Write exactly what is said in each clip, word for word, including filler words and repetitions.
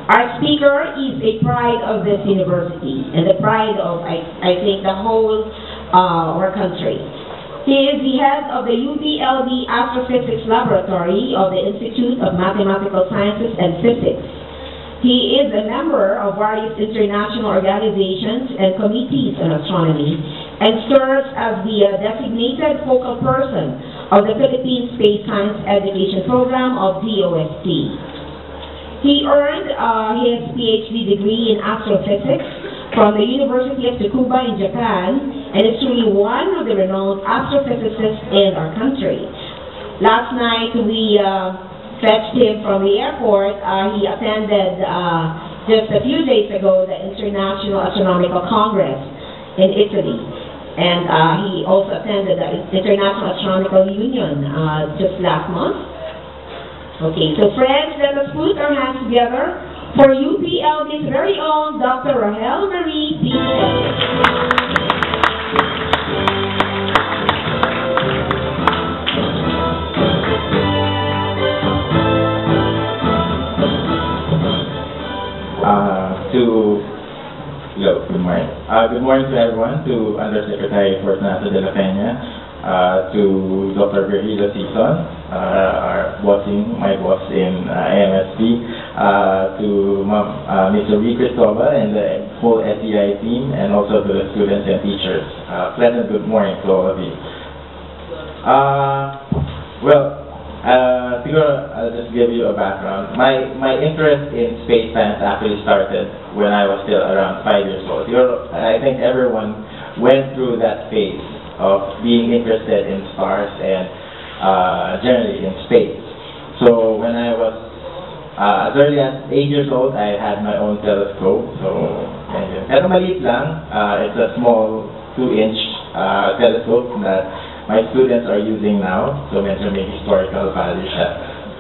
Our speaker is a pride of this university and the pride of, I, I think, the whole uh, our country. He is the head of the U P L B Astrophysics Laboratory of the Institute of Mathematical Sciences and Physics. He is a member of various international organizations and committees on astronomy and serves as the uh, designated focal person of the Philippine Space Science Education Program of D O S T. He earned uh, his PhD degree in astrophysics from the University of Tsukuba in Japan and is truly one of the renowned astrophysicists in our country. Last night we uh, fetched him from the airport. Uh, he attended uh, just a few days ago the International Astronomical Congress in Italy. And uh, he also attended the International Astronomical Union uh, just last month. Okay, so friends, let us put our hands together for U P L B's very own Doctor Rahel Marie D. Uh, to hello, good morning. Uh, good morning to everyone, to Undersecretary Fortunato de la Peña, uh, to Doctor Virgilio Sison, uh, our bossing, my boss in uh, A M S P, uh, to uh, Mister V. Cristobal and the whole S E I team, and also to the students and teachers. Uh, pleasant good morning to all of you. Uh, well, Uh, siguro, I'll just give you a background. My my interest in space science actually started when I was still around five years old. Siguro, I think everyone went through that phase of being interested in stars and uh, generally in space. So when I was uh, as early as eight years old, I had my own telescope. So, pero maliit lang. Uh, it's a small two-inch uh, telescope that my students are using now, so medyo may historical value siya.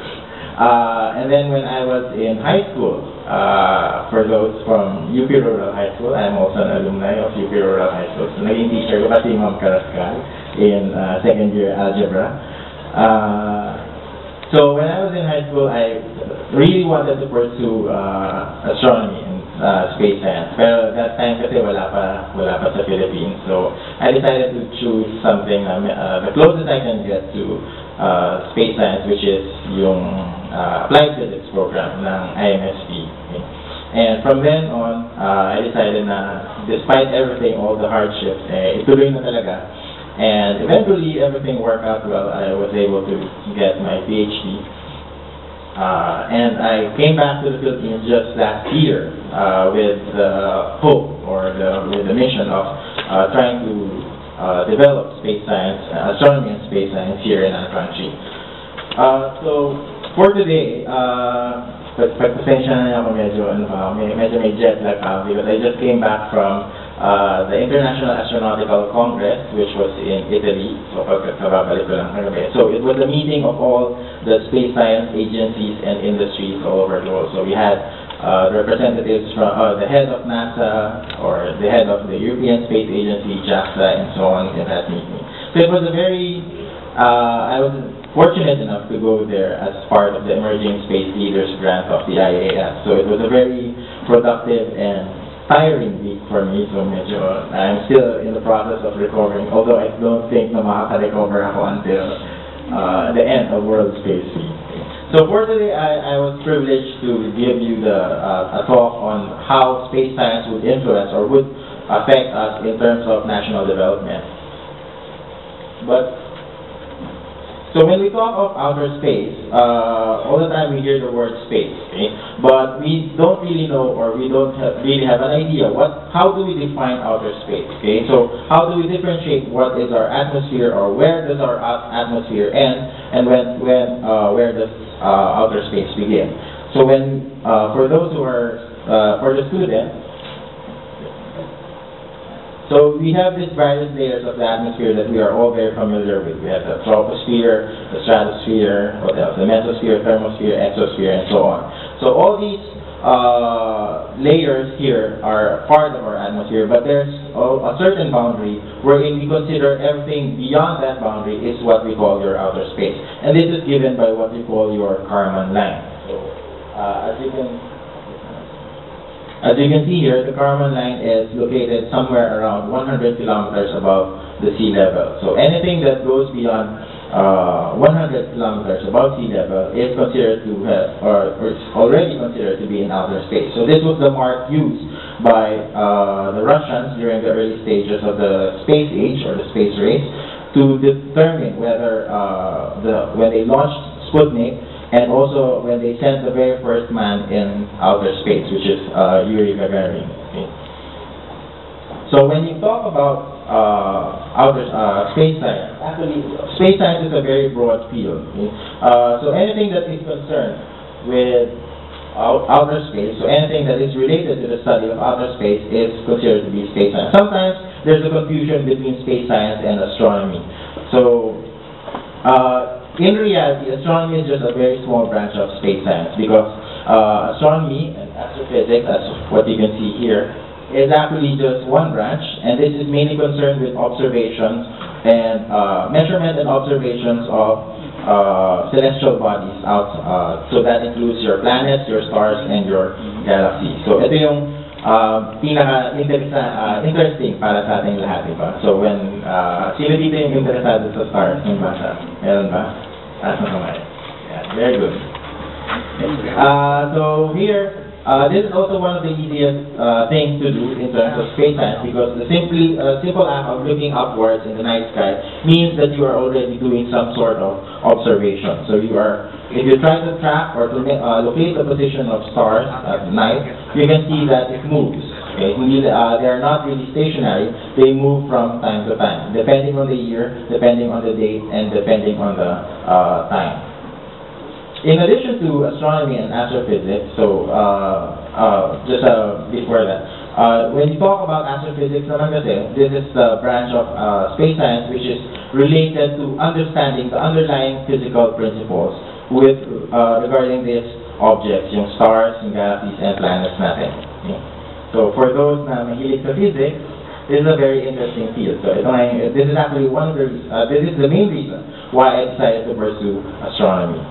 Uh, and then when I was in high school, uh, for those from U P Rural High School, I'm also an alumni of U P Rural High School. So naging teacher ko pa si Ma'am Carrascal in uh, second year algebra. Uh, so when I was in high school, I really wanted to pursue uh, astronomy and uh, space science. Pero that time kasi wala pa, wala pa sa Philippines. So I decided to choose something, um, uh, the closest I can get to uh, space science, which is yung uh, applied physics program ng I M S P. Okay. And from then on, uh, I decided na despite everything, all the hardships, eh, ituloy na talaga. And eventually, everything worked out well. I was able to get my PhD. Uh, and I came back to the Philippines just last year uh, with the hope or the, with the mission of uh, trying to uh, develop space science, uh, astronomy and space science here in our country. Uh, so for today, uh, pagpasensya na niya ako medyo, ano, uh, may, medyo may jet lag uh, because I just came back from uh, the International Astronautical Congress, which was in Italy. So pagkababalik ko lang kagabi. So it was a meeting of all the space science agencies and industries all over the world. So we had uh, representatives from uh, the head of NASA or the head of the European Space Agency, JAXA, and so on in that meeting. So it was a very, uh, I was fortunate enough to go there as part of the Emerging Space Leaders Grant of the I A S. So it was a very productive and tiring week for me. So medyo, I'm still in the process of recovering, although I don't think na makaka-recover ako until uh, the end of World Space Week. So for today, I, I was privileged to give you the, uh, a talk on how space science would influence or would affect us in terms of national development. But So when we talk of outer space, uh, all the time we hear the word space, okay? But we don't really know, or we don't have, really have an idea what, how do we define outer space, okay? So how do we differentiate what is our atmosphere, or where does our atmosphere end, and when, when, uh, where does uh, outer space begin? So when, uh, for those who are, uh, for the students, so we have these various layers of the atmosphere that we are all very familiar with. We have the troposphere, the stratosphere, what else? The mesosphere, thermosphere, exosphere, and so on. So all these uh, layers here are part of our atmosphere, but there's a, a certain boundary wherein we consider everything beyond that boundary is what we call your outer space. And this is given by what we call your Kármán line. So uh, as you can As you can see here, the Karaman line is located somewhere around one hundred kilometers above the sea level. So anything that goes beyond uh, one hundred kilometers above sea level is considered to have, or, or is already considered to be in outer space. So this was the mark used by uh, the Russians during the early stages of the space age or the space race to determine whether uh, the when they launched Sputnik, and also when they sent the very first man in outer space, which is uh, Yuri Gagarin. Okay. So when you talk about uh, outer uh, space science, actually space science is a very broad field. Okay. Uh, so anything that is concerned with out outer space, so anything that is related to the study of outer space is considered to be space science. Sometimes there's a confusion between space science and astronomy. So. Uh, In reality, astronomy is just a very small branch of space science because uh, astronomy and astrophysics, as what you can see here, is actually just one branch, and this is mainly concerned with observations and uh, measurement and observations of uh, celestial bodies out. Uh, so that includes your planets, your stars, and your galaxies. So ito yung uh, pinaka-interesting uh, interesting para sa ating lahat, diba? So when, uh, sino dito yung interesado sa stars? Yung basa? Meron ba? That's not right. Yeah, very good. Uh, so here, uh, this is also one of the easiest uh, things to do in terms of space science because the simply uh, simple act of looking upwards in the night sky means that you are already doing some sort of observation. So you are, if you try to track or to uh, locate the position of stars at night, you can see that it moves. Okay, uh, they are not really stationary, they move from time to time, depending on the year, depending on the date, and depending on the uh, time. In addition to astronomy and astrophysics, so uh, uh, just uh, before that, uh, when you talk about astrophysics, naman kasi, this is the branch of uh, space science which is related to understanding the underlying physical principles with uh, regarding these objects, yung stars, yung galaxies, and planets natin. Okay. So for those na mahilig sa physics, this is a very interesting field. So ito ay, this is actually one of the, uh, this is the main reason why I decided to pursue astronomy.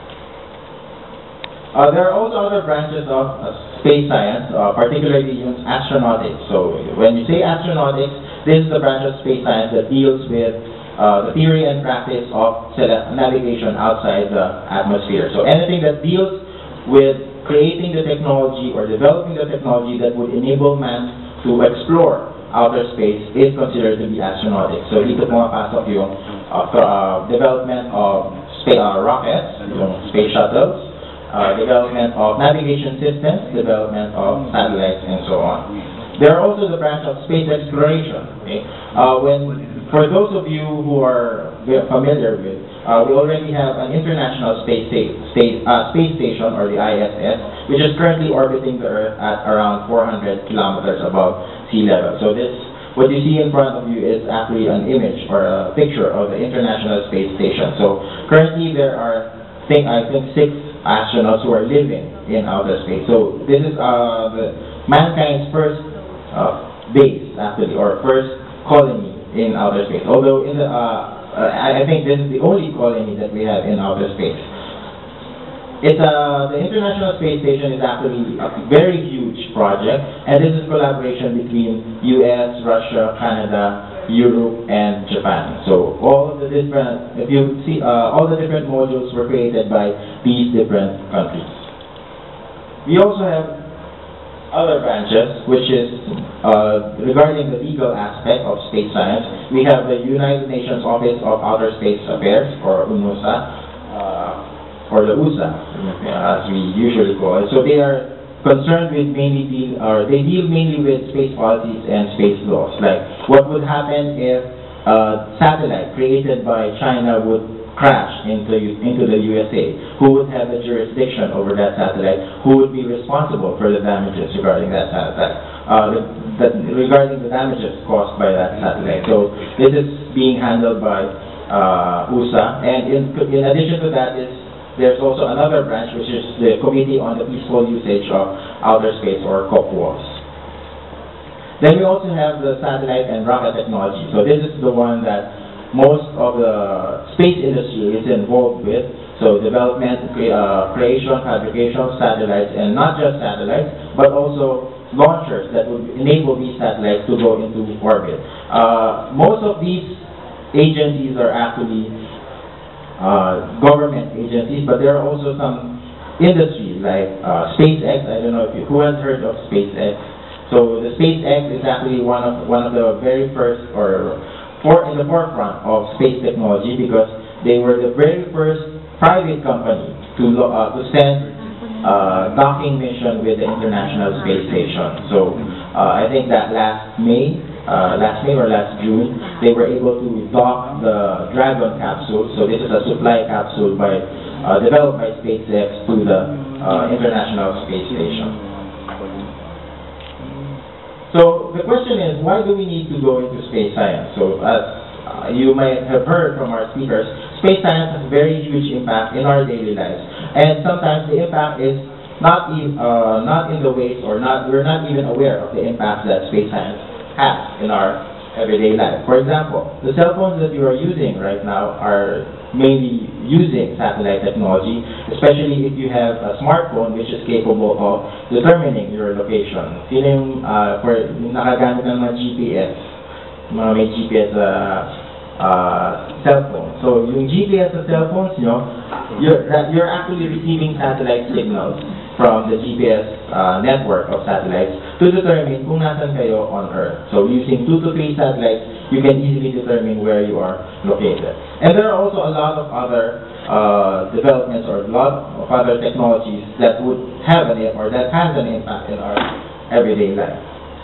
Uh, there are also other branches of uh, space science, uh, particularly yung astronautics. So when you say astronautics, this is the branch of space science that deals with uh, the theory and practice of navigation outside the atmosphere. So anything that deals with creating the technology or developing the technology that would enable man to explore outer space is considered to be astronautics. So dito pumapasok yung uh, uh, development of space uh, rockets, yung space shuttles, uh, development of navigation systems, development of satellites, and so on. There are also the branch of space exploration. Okay? Uh, when, for those of you who are familiar with, Uh, we already have an international space, sta state, uh, space station, or the I S S, which is currently orbiting the Earth at around four hundred kilometers above sea level. So this, what you see in front of you is actually an image or a picture of the International Space Station. So currently there are, think, I think, six astronauts who are living in outer space. So this is uh, the mankind's first uh, base, actually, or first colony in outer space. Although in the uh, Uh, I think this is the only colony that we have in outer space. It's uh, the International Space Station is actually a very huge project, and this is collaboration between U S, Russia, Canada, Europe, and Japan. So all of the different, if you see, uh, all the different modules were created by these different countries. We also have other branches, which is uh, regarding the legal aspect of space science. We have the United Nations Office of Outer Space Affairs, or UNOSA, uh, or the U S A, as we usually call it. So they are concerned with mainly deal, or they deal mainly with space policies and space laws, like what would happen if a satellite created by China would crash into into the U S A, who would have the jurisdiction over that satellite, who would be responsible for the damages regarding that satellite, uh, the, the, regarding the damages caused by that satellite. So this is being handled by uh, U S A, and in, in addition to that is there's also another branch, which is the Committee on the Peaceful Usage of Outer Space, or COPUOS. Then we also have the satellite and rocket technology. So this is the one that most of the space industry is involved with. So development, cre uh, creation, fabrication of satellites, and not just satellites, but also launchers that would enable these satellites to go into orbit. Uh, most of these agencies are actually uh, government agencies, but there are also some industry like uh, SpaceX. I don't know if you, who has heard of SpaceX. So the SpaceX is actually one of one of the very first or for in the forefront of space technology, because they were the very first private company to uh, to send uh, docking mission with the International Space Station. So uh, I think that last May, uh, last May or last June, they were able to dock the Dragon capsule. So this is a supply capsule by uh, developed by SpaceX to the uh, International Space Station. So the question is, why do we need to go into space science? So as uh, you might have heard from our speakers, space science has a very huge impact in our daily lives. And sometimes the impact is not, e uh, not in the ways, or not, we're not even aware of the impact that space science has in our everyday life. For example, the cell phones that you are using right now are mainly using satellite technology, especially if you have a smartphone which is capable of determining your location. Sino yung, uh, for, yung nakagamit ng mga G P S, mga may G P S uh, uh, cell phone. So yung G P S sa cell phones nyo, you're, you're actually receiving satellite signals from the G P S uh, network of satellites to determine kung nasan kayo on Earth. So using two to three satellites, you can easily determine where you are located. And there are also a lot of other uh, developments or a lot of other technologies that would have an or that has an impact in our everyday life.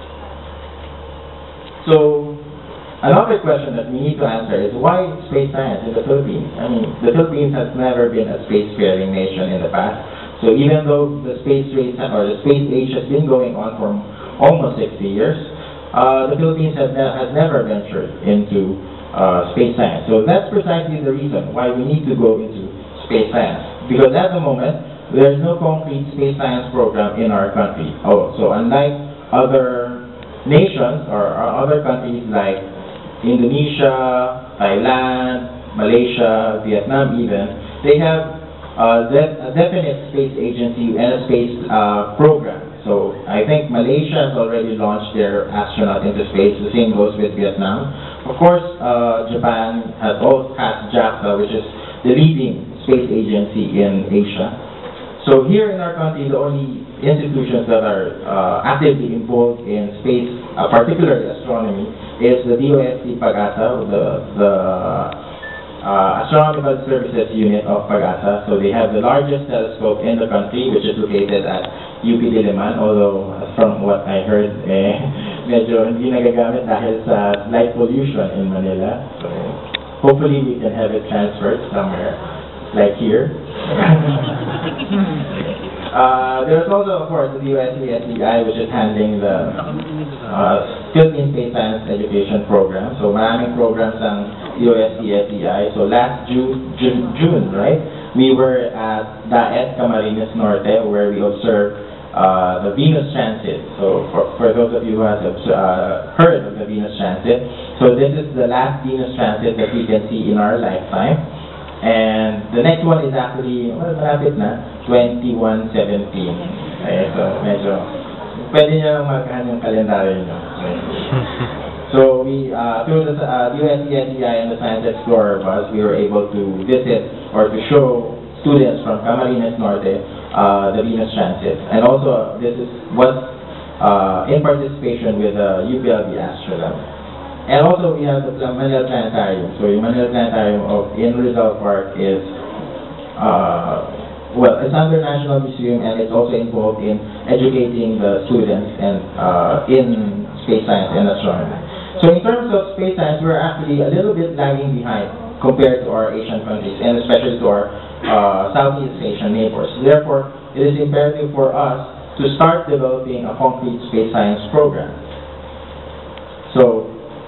So another question that we need to answer is, why space science in the Philippines? I mean, the Philippines has never been a spacefaring nation in the past. So even though the space race or the space age has been going on for almost sixty years, uh, the Philippines have ne has never ventured into uh, space science. So that's precisely the reason why we need to go into space science. Because at the moment, there's no concrete space science program in our country. Oh, so unlike other nations or, or other countries like Indonesia, Thailand, Malaysia, Vietnam even, they have Uh, de a definite space agency and a space uh, program. So I think Malaysia has already launched their astronaut into space. The same goes with Vietnam. Of course, uh, Japan has also has JAXA, which is the leading space agency in Asia. So here in our country, the only institutions that are uh, actively involved in space, uh, particularly astronomy, is the D O S T PAGASA, the the Uh, Astronomical Services Unit of PAGASA. So they have the largest telescope in the country, which is located at U P Diliman, although from what I heard, eh, medyo hindi nagagamit dahil sa light pollution in Manila. So hopefully we can have it transferred somewhere, like here. uh, there's also, of course, the U S A S D I, which is handling the uh, Philippine Space Science Education Program. So maraming programs ang U S D S E I. So last June, June, June, right? We were at Daet, Camarines Norte, where we observed uh, the Venus Transit. So for, for those of you who have uh, heard of the Venus Transit, so this is the last Venus Transit that we can see in our lifetime. And the next one is actually, well, malapit na, twenty-one seventeen. Okay, so medyo, pwede nyo magkahan yung kalendaryo nyo. Okay. So we, uh, through the uh, U S D S E I and the Science Explorer bus, we were able to visit or to show students from Camarines Norte uh, the Venus Transit. And also, this is was uh, in participation with the U P L B Astrolab. And also, we have the Manila Planetarium. So the Manila Planetarium of in Rizal Park is, uh, well, it's under National Museum, and it's also involved in educating the students and uh, in space science and astronomy. So in terms of space science, we're actually a little bit lagging behind compared to our Asian countries, and especially to our uh, Southeast Asian neighbors. Therefore, it is imperative for us to start developing a concrete space science program. So,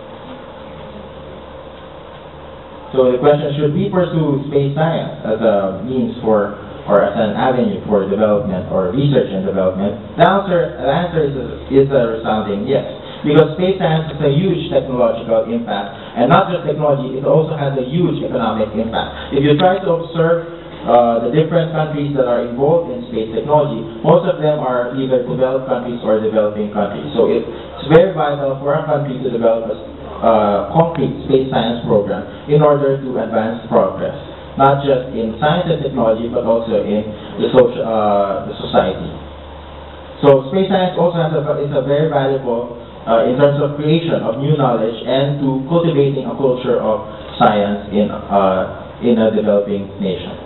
so the question, should we pursue space science as a means for, or as an avenue for development or research and development? The answer, the answer is a, is a resounding yes. Because space science has a huge technological impact, and not just technology, it also has a huge economic impact. If you try to observe uh, the different countries that are involved in space technology, most of them are either developed countries or developing countries. So it's very vital for a country to develop a uh, concrete space science program in order to advance progress, not just in science and technology, but also in the, social, uh, the society. So space science also has a, is a very valuable uh, in terms of creation of new knowledge and to cultivating a culture of science in, uh, in a developing nation.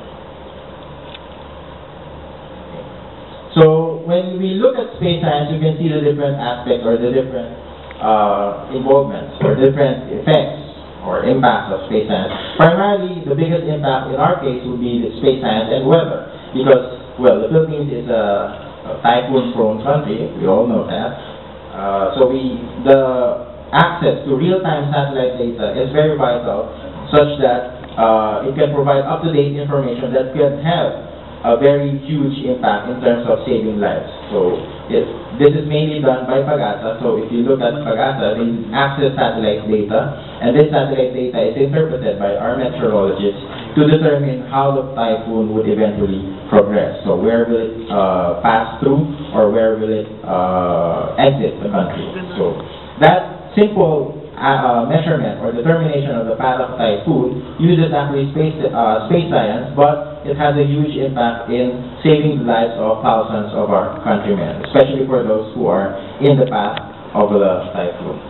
So when we look at space science, you can see the different aspects or the different uh, involvements or different effects or impacts of space science. Primarily, the biggest impact in our case would be the space science and weather, because, well, the Philippines is a, a typhoon-prone country. We all know that. Uh, so we, the access to real-time satellite data is very vital, such that uh, it can provide up-to-date information that can have a very huge impact in terms of saving lives. So it, this is mainly done by PAGASA. So if you look at PAGASA, they access satellite data, and this satellite data is interpreted by our meteorologists to determine how the typhoon would eventually progress. So where will it uh, pass through, or where will it uh, exit the country. So that simple uh, measurement or determination of the path of typhoon uses actually space, uh, space science, but it has a huge impact in saving the lives of thousands of our countrymen, especially for those who are in the path of the typhoon.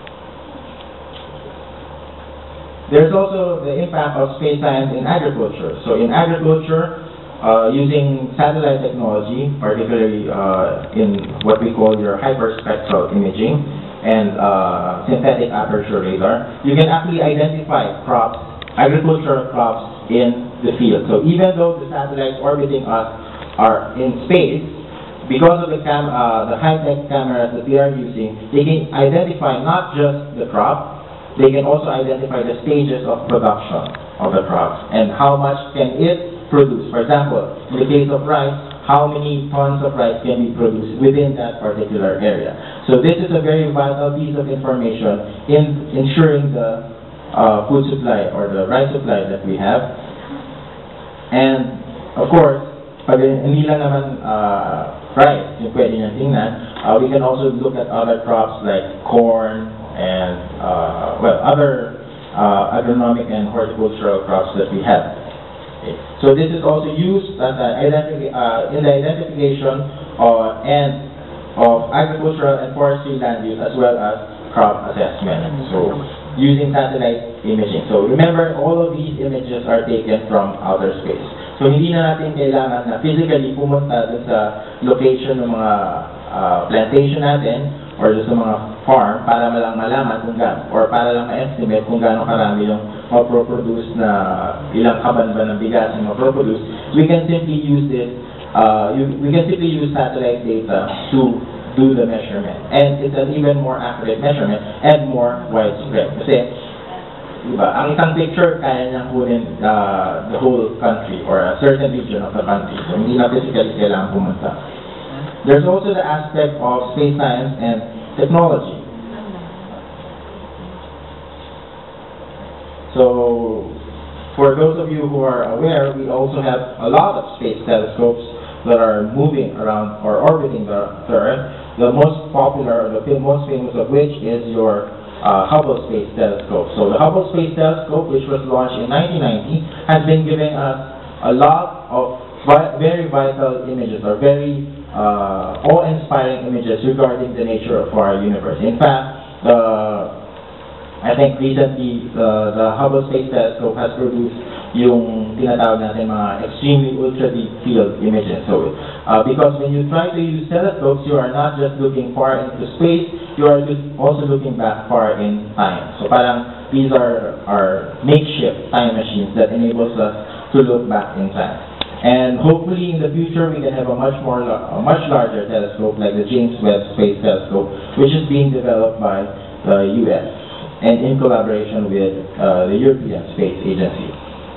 There's also the impact of space science in agriculture. So in agriculture, uh, using satellite technology, particularly uh, in what we call your hyperspectral imaging and uh, synthetic aperture radar, you can actually identify crops, agricultural crops in the field. So even though the satellites orbiting us are in space, because of the, cam uh, the high-tech cameras that we are using, they can identify not just the crop, they can also identify the stages of production of the crops and how much can it produce. For example, in the case of rice, how many tons of rice can be produced within that particular area. So this is a very vital piece of information in ensuring the uh, food supply or the rice supply that we have. And of course, pag hindi lang naman uh, rice yung pwede niyang tingnan, uh, we can also look at other crops like corn and uh, well, other uh, agronomic and horticultural crops that we have. Okay. So this is also used as a identifi uh, in the identification uh, and of agricultural and forestry land use as well as crop assessment. So using satellite imaging. So remember, all of these images are taken from outer space. So hindi na natin kailangan na physically pumunta dun sa location ng mga uh, plantation natin or sa mga farm para lang malaman kung gaano, or para lang ma-estimate kung gaano karami yung ma-produce na ilang kaban ba ng bigas yung ma-produce. We can simply use this, uh, you, we can simply use satellite data to do the measurement. And it's an even more accurate measurement and more widespread. Kasi, diba, ang isang picture kaya niyang kunin uh, the whole country or a certain region of the country. So hindi na physically kailangan pumunta. There's also the aspect of space science and technology. So, for those of you who are aware, we also have a lot of space telescopes that are moving around or orbiting the, the Earth. The most popular, or the most famous of which is your uh, Hubble Space Telescope. So the Hubble Space Telescope, which was launched in nineteen ninety, has been giving us a lot of vi very vital images, or very uh, awe-inspiring images regarding the nature of our universe. In fact, the I think recently uh, the Hubble Space Telescope has produced yung tinatawag natin mga extremely ultra deep field images. So, uh, because when you try to use telescopes, you are not just looking far into space, you are also looking back far in time. So parang these are our makeshift time machines that enables us to look back in time. And hopefully in the future we can have a much more, a much larger telescope like the James Webb Space Telescope, which is being developed by the U S and in collaboration with uh, the European Space Agency.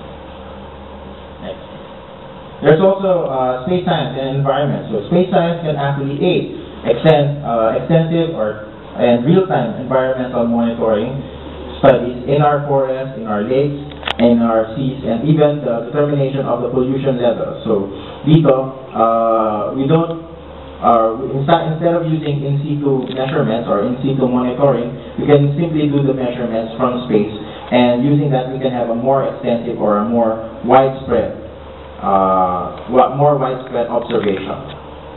Next. There's also uh, space science and environment. So space science can actually aid extend, uh, extensive or and real-time environmental monitoring studies in our forests, in our lakes, in our seas, and even the determination of the pollution level. So dito, uh, we don't, uh, instead, instead of using in situ measurements or in situ monitoring, we can simply do the measurements from space, and using that we can have a more extensive or a more widespread, uh, more widespread observation.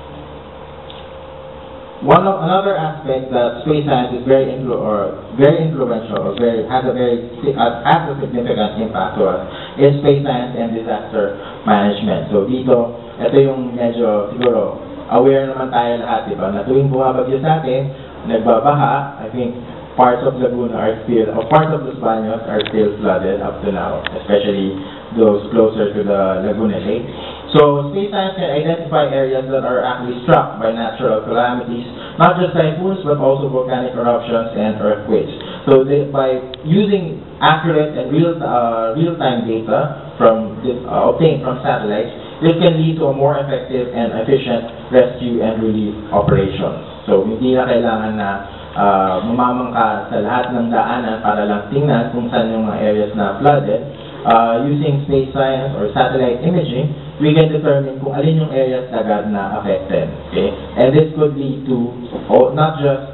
One of another aspect that space science is very influ or very influential or very has a very uh, has a significant impact to us is space science and disaster management. So dito, ito yung medyo siguro aware naman tayo lahat, diba? Na tuwing bumabagyo sa atin, nagbabaha. I think parts of Laguna are still, or parts of Los Baños are still flooded up to now, especially those closer to the Laguna Lake. So space science can identify areas that are actually struck by natural calamities, not just typhoons, but also volcanic eruptions and earthquakes. So they, by using accurate and real, uh, real-time data from this, uh, obtained from satellites, this can lead to a more effective and efficient rescue and relief operations. So hindi na kailangan na uh, mamamang ka sa lahat ng daanan para lang tingnan kung saan yung mga areas na flooded. Uh, using space science or satellite imaging, we can determine kung alin yung areas agad na affected. Okay? And this could lead to oh, not just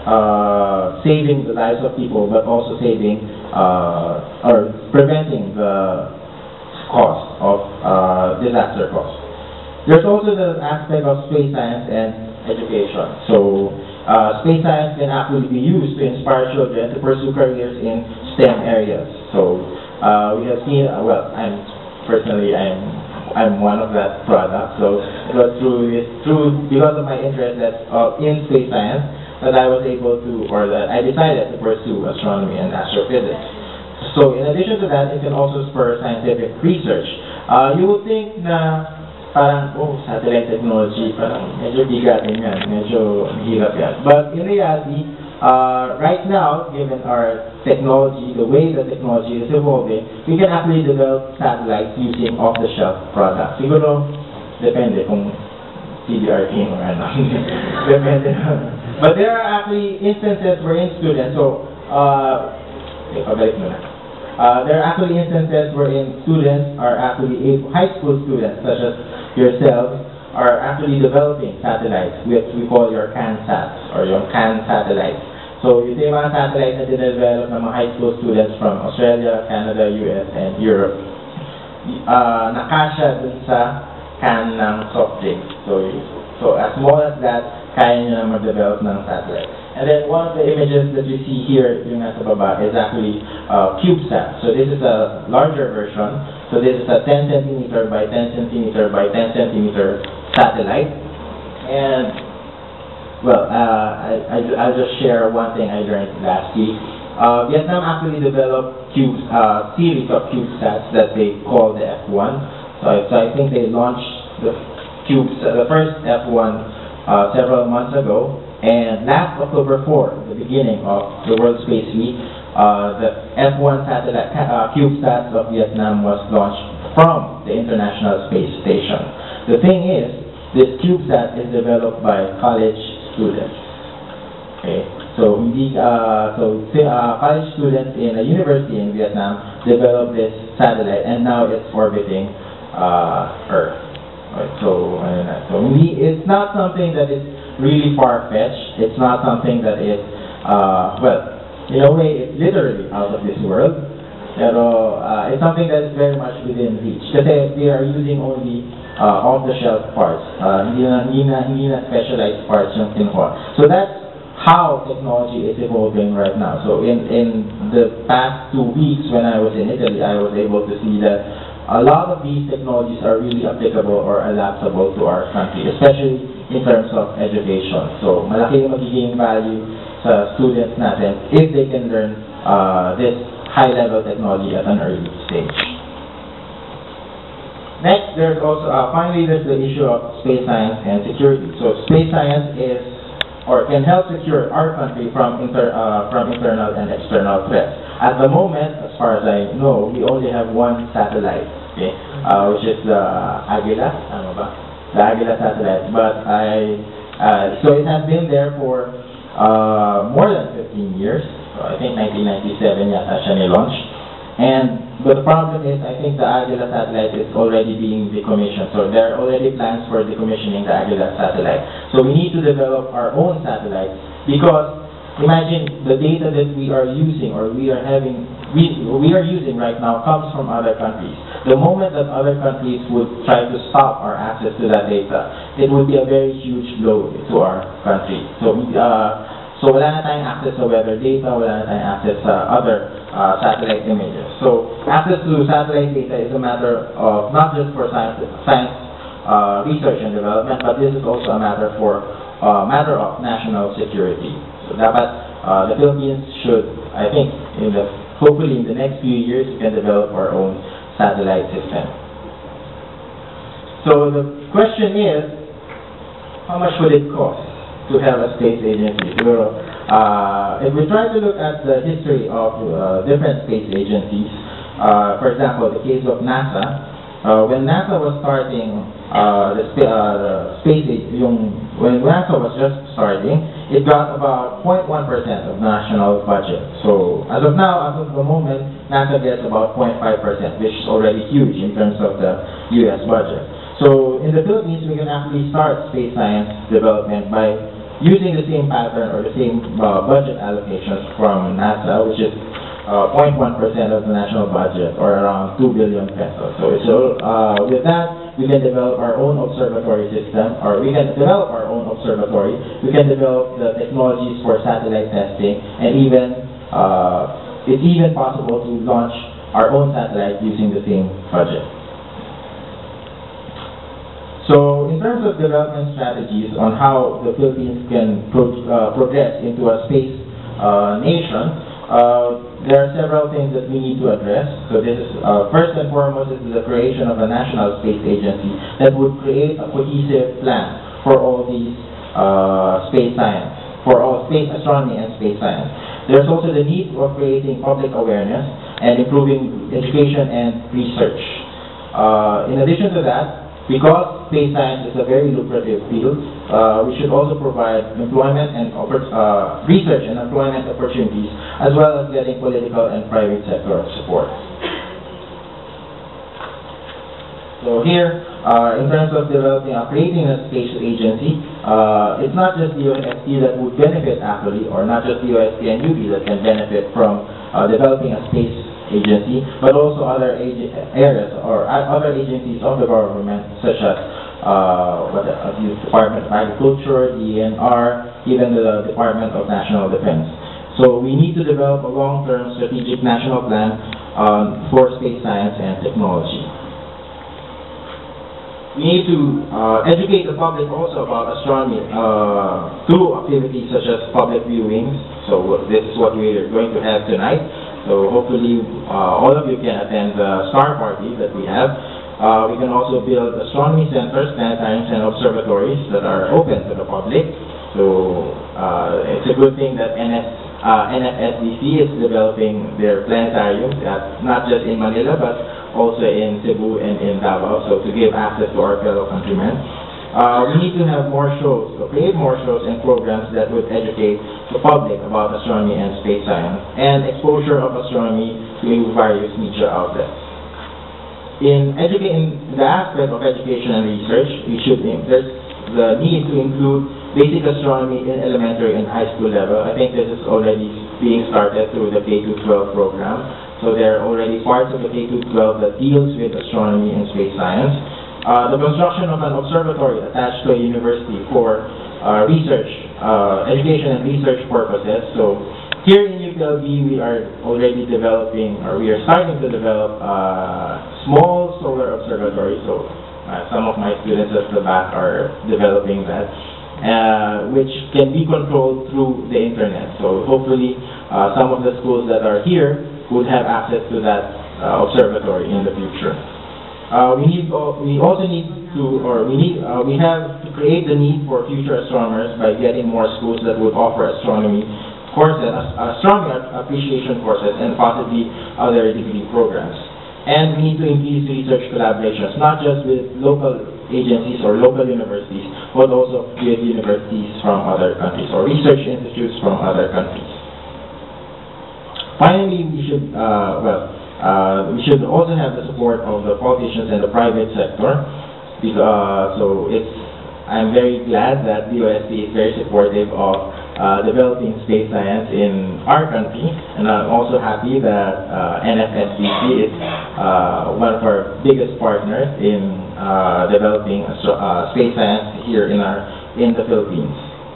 uh, saving the lives of people, but also saving uh, or preventing the cost of uh, disaster costs. There's also the aspect of space science and education. So uh, space science can actually be used to inspire children to pursue careers in STEM areas. So uh, we have seen, uh, well, I'm personally, I'm I'm one of that product. So it was through, through because of my interest that, uh, in space science that I was able to, or that I decided to pursue astronomy and astrophysics. So in addition to that, it can also spur scientific research. Uh, you would think na parang, oh, satellite technology, parang medyo bigatin yan, medyo mahirap yan. But in reality, uh, right now, given our technology, the way the technology is evolving, we can actually develop satellites using off-the-shelf products. Siguro, depende kung C D R King or ano. Depende. But there are actually instances wherein students, so, uh, okay, pabalik mo na. Uh, there are actually instances wherein students are actually, high school students, such as yourselves, are actually developing satellites, which we call your CANSATs, or your CAN satellites. So, ito yung mga satellites na dinevelop ng mga high school students from Australia, Canada, U S, and Europe. Uh, nakasya dun sa can ng soft drink. So, so as small as that, kaya nyo na mag-develop ng satellite. And then one of the images that you see here, yung nasa baba, is actually uh, CubeSat. So this is a larger version. So this is a ten centimeter by ten centimeter by ten centimeter satellite. And, well, uh, I, I, I'll just share one thing I learned last week. Uh, Vietnam actually developed cubes, uh, series of CubeSats that they call the F one. So, so I think they launched the cubes, uh, the first F one uh, several months ago. And last October fourth, the beginning of the World Space Week, uh, the F one satellite uh, CubeSats of Vietnam was launched from the International Space Station. The thing is, this CubeSat is developed by college students. Okay, so we, uh, so uh, college students in a university in Vietnam developed this satellite, and now it's orbiting uh, Earth. Right, so, uh, so we, it's not something that is really far-fetched. It's not something that is, uh, well, in a way, it's literally out of this world. Pero uh, it's something that is very much within reach. Kasi we are using only uh, off-the-shelf parts. Uh, hindi na, hindi na, hindi na specialized parts yung kinuha. So that's how technology is evolving right now. So in, in the past two weeks when I was in Italy, I was able to see that a lot of these technologies are really applicable or adaptable to our country, especially in terms of education. So, malaki yung magiging value sa students natin if they can learn uh, this high-level technology at an early stage. Next, there's also, uh, finally, there's the issue of space science and security. So, space science is, or can help secure our country from, inter, uh, from internal and external threats. At the moment, as far as I know, we only have one satellite, okay, uh, which is the Agila, ano ba? The Agila satellite, but I, uh, so it has been there for uh, more than fifteen years. So I think nineteen ninety-seven yata siya ni-launch. And, but the problem is, I think the Aguila satellite is already being decommissioned. So there are already plans for decommissioning the Aguila satellite. So we need to develop our own satellite, because imagine the data that we are using or we are having, we, we are using right now comes from other countries. The moment that other countries would try to stop our access to that data, it would be a very huge blow to our country. So, uh, so wala na tayong access sa weather data, wala na tayong access sa other uh, satellite images. So access to satellite data is a matter of not just for science, science uh, research and development, but this is also a matter for uh, matter of national security. So dapat uh, the Philippines should, I think, in the hopefully in the next few years, we can develop our own satellite system. So the question is, how much would it cost to have a space agency? So, uh, if we try to look at the history of uh, different space agencies, uh, for example, the case of NASA, uh, when NASA was starting uh, the, spa uh, the space, yung, when NASA was just starting, it got about zero point one percent of national budget. So as of now, as of the moment, NASA gets about zero point five percent, which is already huge in terms of the U S budget. So in the Philippines, we can actually start space science development by using the same pattern or the same uh, budget allocations from NASA, which is uh, zero point one percent of the national budget, or around two billion pesos. So, so uh, with that, we can develop our own observatory system, or we can develop our own observatory. We can develop the technologies for satellite testing, and even uh, it's even possible to launch our own satellite using the same budget. So in terms of development strategies on how the Philippines can pro uh, progress into a space uh, nation, uh, there are several things that we need to address. So this is, uh, first and foremost, is the creation of a national space agency that would create a cohesive plan for all these uh, space science, for all space astronomy and space science. There's also the need of creating public awareness and improving education and research. Uh, in addition to that, because space science is a very lucrative field, uh, we should also provide employment and uh, research and employment opportunities, as well as getting political and private sector support. So here, uh, in terms of developing, uh, creating a space agency, uh, it's not just the U S T that would benefit actually, or not just the U S T and U P that can benefit from uh, developing a space agency, but also other areas or other agencies of the government, such as uh, what the, uh, the Department of Agriculture, D N R, even the Department of National Defense. So we need to develop a long-term strategic national plan um, for space science and technology. We need to uh, educate the public also about astronomy uh, through activities such as public viewings. So this is what we are going to have tonight. So hopefully uh, all of you can attend the STAR party that we have. Uh, we can also build astronomy centers, planetariums, and observatories that are open to the public. So uh, it's a good thing that N F S D C is developing their planetariums, uh, not just in Manila, but also in Cebu and in Davao, so to give access to our fellow countrymen. Uh, we need to have more shows, so create more shows and programs that would educate the public about astronomy and space science, and exposure of astronomy to various media outlets. In educating the aspect of education and research, we should there's the need to include basic astronomy in elementary and high school level. I think this is already being started through the K through twelve program. So there are already parts of the K through twelve that deals with astronomy and space science. Uh, the construction of an observatory attached to a university for uh, research, uh, education and research purposes. So here in U P L B, we are already developing, or we are starting to develop uh, small solar observatories. So uh, some of my students at the back are developing that, uh, which can be controlled through the internet. So hopefully uh, some of the schools that are here would have access to that uh, observatory in the future. Uh, we need. Uh, we also need to, or we need. Uh, we have to create the need for future astronomers by getting more schools that would offer astronomy courses, astronomy appreciation courses, and possibly other degree programs. And we need to increase research collaborations, not just with local agencies or local universities, but also with universities from other countries or research institutes from other countries. Finally, we should. Uh, well. Uh, we should also have the support of the politicians and the private sector. Because, uh, so it's, I'm very glad that D O S T is very supportive of uh, developing space science in our country, and I'm also happy that uh, N F S D C is uh, one of our biggest partners in uh, developing uh, space science here in our in the Philippines.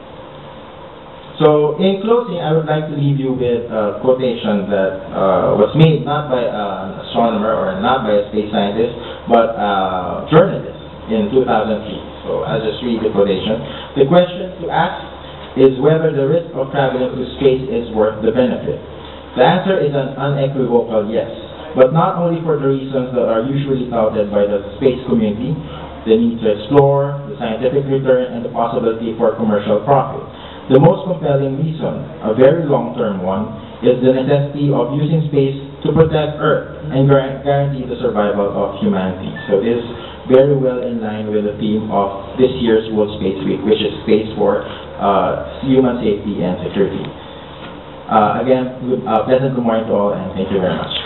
So, in closing, I would like to leave you with a quotation that uh, was made not by an astronomer or not by a space scientist, but a journalist in two thousand three. So, I'll just read the quotation. The question to ask is whether the risk of traveling to space is worth the benefit. The answer is an unequivocal yes, but not only for the reasons that are usually touted by the space community, the need to explore, the scientific return, and the possibility for commercial profit. The most compelling reason, a very long-term one, is the necessity of using space to protect Earth and guarantee the survival of humanity. So this is very well in line with the theme of this year's World Space Week, which is Space for uh, Human Safety and Security. Uh, again, good, uh, pleasant good morning to all, and thank you very much.